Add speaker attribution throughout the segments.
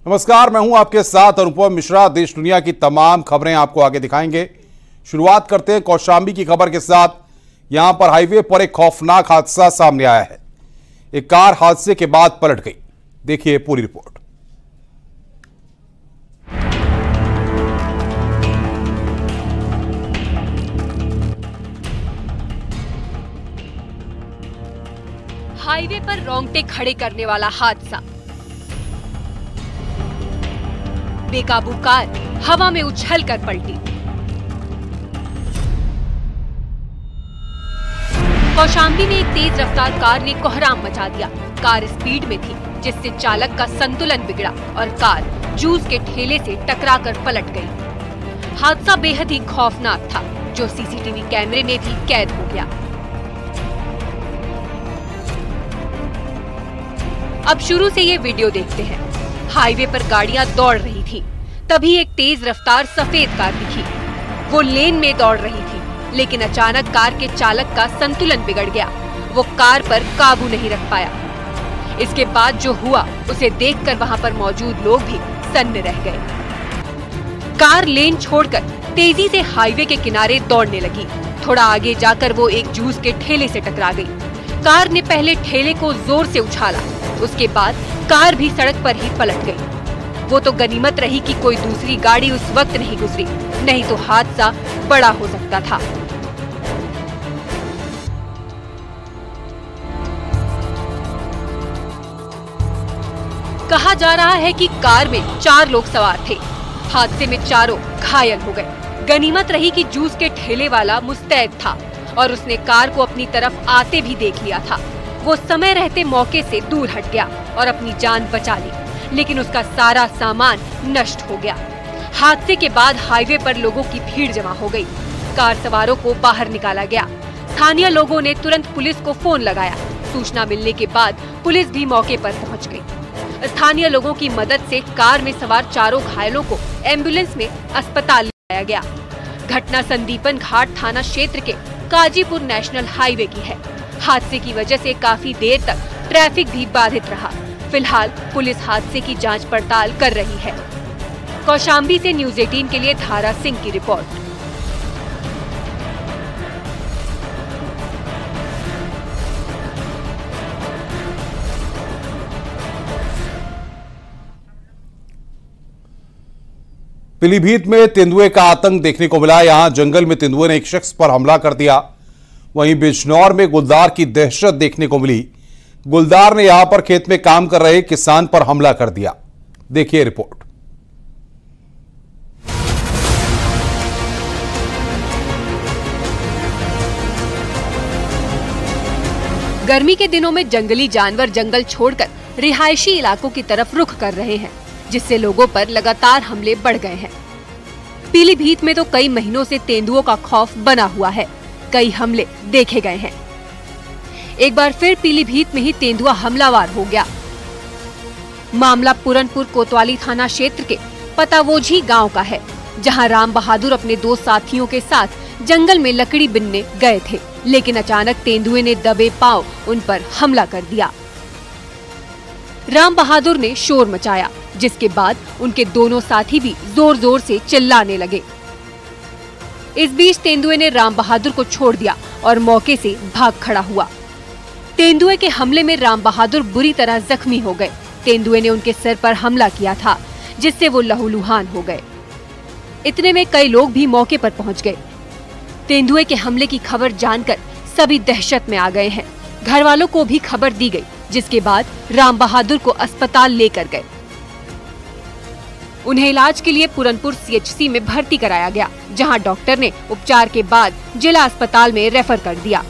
Speaker 1: नमस्कार, मैं हूं आपके साथ अनुपम मिश्रा। देश दुनिया की तमाम खबरें आपको आगे दिखाएंगे। शुरुआत करते हैं कौशाम्बी की खबर के साथ। यहां पर हाईवे पर एक खौफनाक हादसा सामने आया है। एक कार हादसे के बाद पलट गई। देखिए पूरी रिपोर्ट।
Speaker 2: हाईवे पर रोंगटे खड़े करने वाला हादसा। बेकाबू कार हवा में उछलकर पलटी। कौशाम्बी में एक तेज रफ्तार कार ने कोहराम मचा दिया। कार स्पीड में थी, जिससे चालक का संतुलन बिगड़ा और कार जूस के ठेले से टकराकर पलट गई। हादसा बेहद ही खौफनाक था, जो सीसीटीवी कैमरे में भी कैद हो गया। अब शुरू से ये वीडियो देखते हैं। हाईवे पर गाड़ियां दौड़ रही थी, तभी एक तेज रफ्तार सफेद कार दिखी। वो लेन में दौड़ रही थी, लेकिन अचानक कार के चालक का संतुलन बिगड़ गया। वो कार पर काबू नहीं रख पाया। इसके बाद जो हुआ उसे देखकर वहां पर मौजूद लोग भी सन्न रह गए। कार लेन छोड़कर तेजी से हाईवे के किनारे दौड़ने लगी। थोड़ा आगे जाकर वो एक जूस के ठेले से टकरा गई। कार ने पहले ठेले को जोर से उछाला, उसके बाद कार भी सड़क पर ही पलट गई। वो तो गनीमत रही कि कोई दूसरी गाड़ी उस वक्त नहीं गुजरी, नहीं तो हादसा बड़ा हो सकता था। कहा जा रहा है कि कार में 4 लोग सवार थे। हादसे में चारों घायल हो गए। गनीमत रही कि जूस के ठेले वाला मुस्तैद था और उसने कार को अपनी तरफ आते भी देख लिया था। वो समय रहते मौके से दूर हट गया और अपनी जान बचा ली, लेकिन उसका सारा सामान नष्ट हो गया। हादसे के बाद हाईवे पर लोगों की भीड़ जमा हो गई। कार सवारों को बाहर निकाला गया। स्थानीय लोगों ने तुरंत पुलिस को फोन लगाया। सूचना मिलने के बाद पुलिस भी मौके पर पहुंच गई। स्थानीय लोगों की मदद से कार में सवार चारों घायलों को एम्बुलेंस में अस्पताल ले जाया गया। घटना संदीपन घाट थाना क्षेत्र के काजीपुर नेशनल हाईवे की है। हादसे की वजह से काफी देर तक ट्रैफिक भी बाधित रहा। फिलहाल पुलिस हादसे की जांच पड़ताल कर रही है। कौशाम्बी से न्यूज़ 18 के लिए धारा सिंह की रिपोर्ट।
Speaker 1: पीलीभीत में तेंदुए का आतंक देखने को मिला। यहां जंगल में तेंदुए ने एक शख्स पर हमला कर दिया। वहीं बिजनौर में गुलदार की दहशत देखने को मिली। गुलदार ने यहां पर खेत में काम कर रहे किसान पर हमला कर दिया। देखिए रिपोर्ट।
Speaker 2: गर्मी के दिनों में जंगली जानवर जंगल छोड़कर रिहायशी इलाकों की तरफ रुख कर रहे हैं, जिससे लोगों पर लगातार हमले बढ़ गए हैं। पीलीभीत में तो कई महीनों से तेंदुओं का खौफ बना हुआ है। कई हमले देखे गए हैं। एक बार फिर पीलीभीत में ही तेंदुआ हमलावर हो गया। मामला पूरनपुर कोतवाली थाना क्षेत्र के पतावोझी गांव का है, जहां राम बहादुर अपने 2 साथियों के साथ जंगल में लकड़ी बिनने गए थे, लेकिन अचानक तेंदुए ने दबे पांव उन पर हमला कर दिया। राम बहादुर ने शोर मचाया, जिसके बाद उनके दोनों साथी भी जोर जोर से चिल्लाने लगे। इस बीच तेंदुए ने राम बहादुर को छोड़ दिया और मौके से भाग खड़ा हुआ। तेंदुए के हमले में राम बहादुर बुरी तरह जख्मी हो गए। तेंदुए ने उनके सिर पर हमला किया था, जिससे वो लहूलुहान हो गए। इतने में कई लोग भी मौके पर पहुंच गए। तेंदुए के हमले की खबर जानकर सभी दहशत में आ गए हैं। घर वालों को भी खबर दी गई, जिसके बाद राम बहादुर को अस्पताल लेकर गए। उन्हें इलाज के लिए पूरनपुर सीएचसी में भर्ती कराया गया, जहां डॉक्टर ने उपचार के बाद जिला अस्पताल में रेफर कर दिया।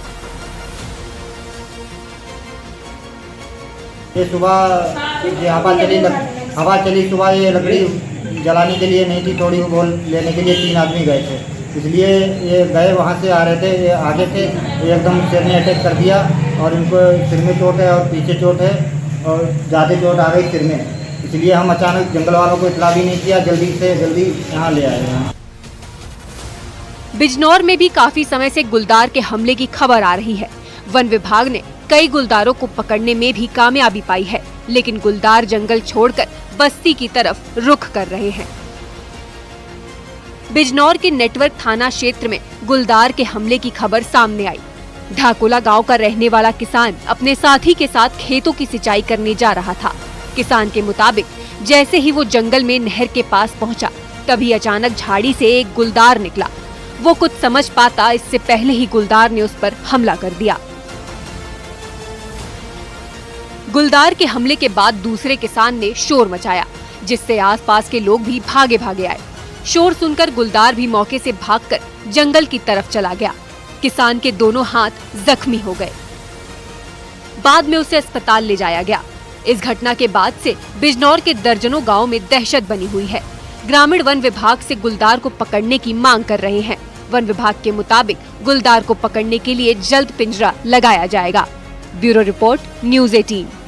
Speaker 3: ये सुबह हवा चली सुबह। ये लकड़ी जलाने के लिए नहीं थी, थोड़ी वो लेने के लिए 3 आदमी गए थे, इसलिए ये गए वहाँ से आ रहे थे। ये आगे थे, ये एकदम सिर ने अटैक कर दिया और इनको सिर में चोट है और पीछे चोट है और ज़्यादा चोट आ गई सिर में। इसलिए हम अचानक जंगल वालों को इतला भी नहीं किया, जल्दी से जल्दी यहाँ ले आए हैं।
Speaker 2: बिजनौर में भी काफी समय से गुलदार के हमले की खबर आ रही है। वन विभाग ने कई गुलदारों को पकड़ने में भी कामयाबी पाई है, लेकिन गुलदार जंगल छोड़कर बस्ती की तरफ रुख कर रहे हैं। बिजनौर के नेटवर्क थाना क्षेत्र में गुलदार के हमले की खबर सामने आई। ढाकोला गांव का रहने वाला किसान अपने साथी के साथ खेतों की सिंचाई करने जा रहा था। किसान के मुताबिक जैसे ही वो जंगल में नहर के पास पहुंचा, तभी अचानक झाड़ी से एक गुलदार निकला। वो कुछ समझ पाता इससे पहले ही गुलदार ने उस पर हमला कर दिया। गुलदार के हमले के बाद दूसरे किसान ने शोर मचाया, जिससे आसपास के लोग भी भागे भागे आए। शोर सुनकर गुलदार भी मौके से भागकर जंगल की तरफ चला गया। किसान के दोनों हाथ जख्मी हो गए। बाद में उसे अस्पताल ले जाया गया। इस घटना के बाद से बिजनौर के दर्जनों गांव में दहशत बनी हुई है। ग्रामीण वन विभाग से गुलदार को पकड़ने की मांग कर रहे हैं। वन विभाग के मुताबिक गुलदार को पकड़ने के लिए जल्द पिंजरा लगाया जाएगा। Bureau report, news 18।